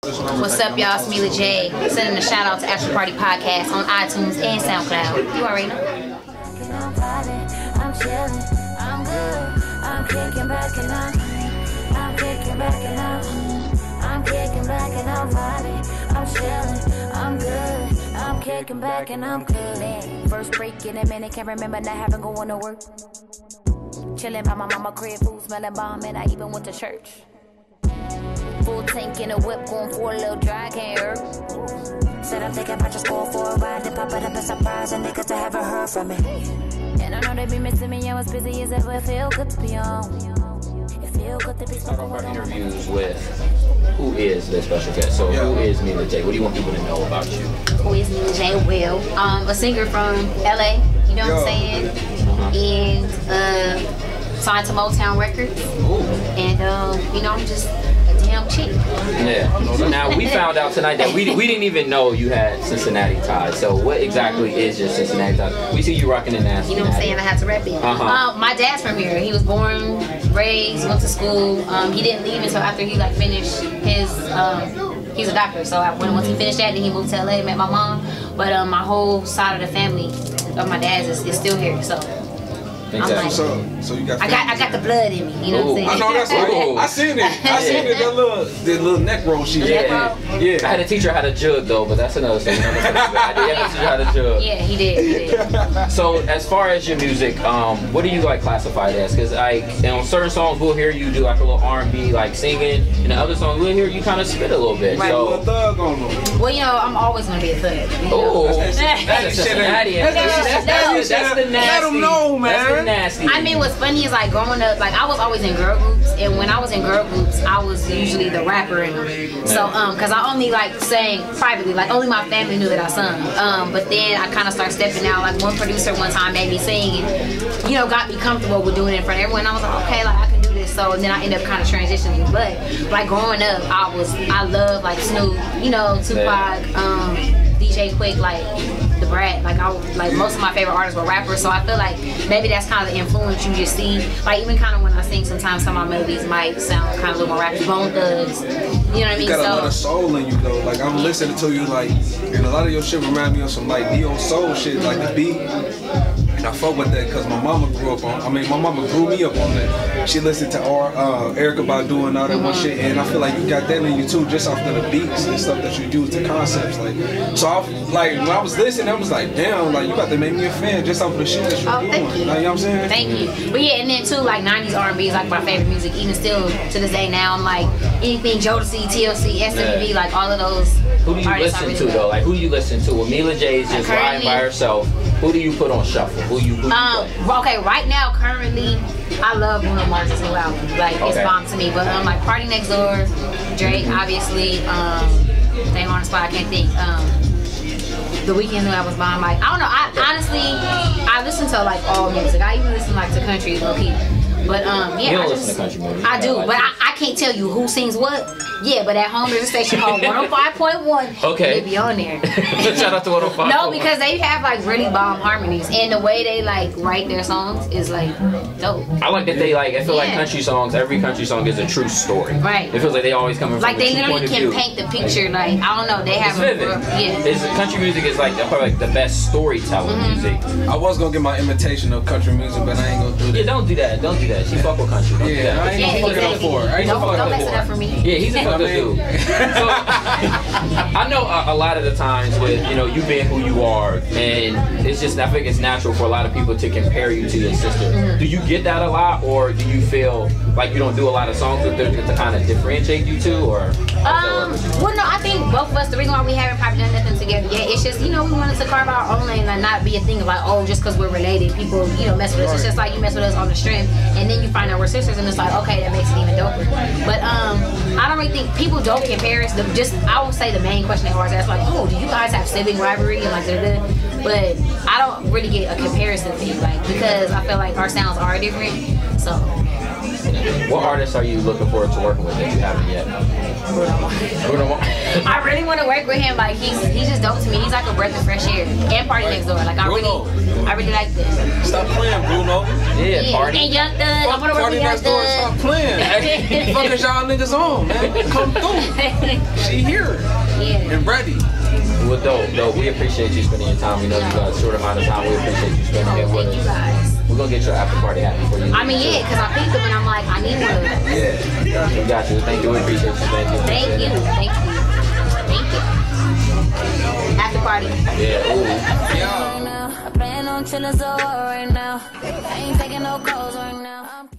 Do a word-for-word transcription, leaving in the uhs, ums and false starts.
What's up, y'all? It's Mila J. Sending a shout out to After Party Podcast on iTunes and SoundCloud. You already know. I'm chilling, I'm good, I'm kicking back and I'm, I'm kicking back and I'm, I'm kicking back and I'm vibing, I'm chilling, I'm good, I'm kicking back and I'm good. First break in a minute, can't remember not having going to work. Chilling by my mama crib, food smelling bomb, and I even went to church. Full tank in a whip, going for a little dry, can't hurt. Said I'm thinking about just going for a ride, then pop it up a surprise, and niggas that haven't heard from me. And I know they be missing me, I was busy as ever, it feel good to be on. It feel good to be Start off our interviews with who is the special guest. So who is Mila J? What do you want people to know about you? Who is Mila J? Well, um, a singer from L A, you know what I'm saying? Uh-huh. And uh, signed to Motown Records. Ooh. And um, you know, I'm just damn cheap. Yeah. Now we found out tonight that we we didn't even know you had Cincinnati ties. So what exactly is your Cincinnati ties? We see you rocking in that. You know what I'm saying? I had to rep it. Uh-huh. um, my dad's from here. He was born, raised, went to school. Um, he didn't leave until after he like finished his. Um, he's a doctor, so I, when once he finished that, then he moved to L A, met my mom. But um, my whole side of the family of my dad's is, is still here. So. Exactly. Like, so, so you got. I got, I got the blood in me. You know Ooh. what I'm saying? I know that's what I seen it. I seen it. That little, that little neck roll she yeah. had. Yeah. I had to teach her how to jug though, but that's another thing. I did have to teach her how to jug. Yeah, he did. He did. So, as far as your music, um, what do you like classify it as? Because like, you know, certain songs we'll hear you do like a little R and B, like singing, and the other songs we'll hear you kind of spit a little bit. Right. So, a thug on them. Well, you know, I'm always gonna be a thug. Oh, that's that's Cincinnati. That's the nasty. Let them know, man. That's the nasty. I mean, what's funny is like growing up, like I was always in girl groups, and when I was in girl groups, I was usually the rapper in them. So, um, cause I only like sang privately, like only my family knew that I sung. Um, but then I kind of started stepping out. Like one producer one time made me sing, and you know, got me comfortable with doing it in front of everyone. I was like, okay, like I can do this. So and then I ended up kind of transitioning. But like growing up, I was, I love like Snoop, you know, Tupac, um, D J Quick, like. The Brat, like I like most of my favorite artists were rappers, so I feel like maybe that's kind of the influence you just see. Like even kind of when I sing, sometimes some of my melodies might sound kind of a little more rappy. Bone Thugs, you know what I mean? You got so, a lot of soul in you though. Like I'm listening to you, like, and a lot of your shit remind me of some like neo soul shit, like the beat. And I fuck with that because my mama grew up on. I mean, my mama grew me up on that. She listened to our uh, Erica Badu and all that mm-hmm. one shit, and I feel like you got that in you too, just off of the beats and stuff that you use, the concepts. Like, so I like when I was listening, I was like, damn, like you about to make me a fan just off of the shit that you're oh, doing. Thank you. Like, you know what I'm saying? Thank you. But yeah, and then too, like nineties R and B is like my favorite music, even still to this day now. I'm like anything Jodeci, T L C, S M V, yeah. like all of those. Who do you listen really to love. though? Like who do you listen to? When Mila J is just riding by herself, who do you put on shuffle? Who you? Who um, you okay, right now, currently, I love Bruno Mars's new album. Like okay. it's bomb to me. But um, like Party Next Door, Drake, mm-hmm. obviously. Um, name on the spot, I can't think. Um, The Weeknd new album's bomb. Like I don't know. I honestly, I listen to like all music. I even listen like to country, low key. But um, yeah, you don't I listen just, to country music. I do, like but I, I can't tell you who sings what. Yeah, but at home there's a station called one oh five point one. Okay. They be on there. Shout out to one oh five. No, because they have like really bomb harmonies, and the way they like write their songs is like dope. I like that they like. I feel yeah. like country songs. Every country song is a true story. Right. It feels like they always come from like they the literally can view. paint the picture. Like I don't know, they have it's vivid. A, yeah. It's, country music is like probably like the best storytelling mm-hmm. music. I was gonna get my imitation of country music, but I ain't gonna do that. Yeah, don't do that. Don't do that. She fuck with country. Don't yeah, do that. I ain't yeah, gonna fuck exactly. it up for her. I ain't don't gonna don't fuck mess it up for me. Yeah, he's a fuck dude. So I know a, a lot of the times with you know you being who you are, and it's just I think it's natural for a lot of people to compare you to your sister. Mm-hmm. Do you get that a lot, or do you feel like you don't do a lot of songs with them to kind of differentiate you two, or? Um, well, no, I think both of us. The reason why we haven't probably done nothing together yet, it's just you know we wanted to carve our own lane and not be a thing of like oh just because we're related, people you know mess with us. It's just like you mess with us on the strength, and then you find out we're sisters, and it's like okay that makes it even doper. But um, I don't really think people don't compare us. The, just I would say the main question they always ask like oh do you guys have sibling rivalry and like da-da-da. But I don't really get a comparison thing like because I feel like our sounds are different. So. What artists are you looking forward to working with that you haven't yet? Bruno. Bruno. I really really want to work with him. Like he's he's just dope to me. He's like a breath of fresh air. And Party Next Door. Like I Bruno. really I really like this. Stop playing, Bruno. Yeah, Yeah. Party. And Young Thug. I Fuck want to work Party with Young Next Door. Stop Thug. playing. Fuck is y'all niggas on, man? Come through. She here Yeah. and ready. Well, dope, dope. We appreciate you spending your time. We know you got a short amount of time. We appreciate you spending it with Thank you us. guys. We're gonna get your after party happy for you. I mean, yeah, because I peeped them and I'm like, I need one of them. Yeah. We got you. Thank you. We appreciate you. Thank you. Thank you. Thank you. Thank you. After party. Yeah. Ooh. Yeah. I plan on chilling so right now. I ain't taking no calls right now.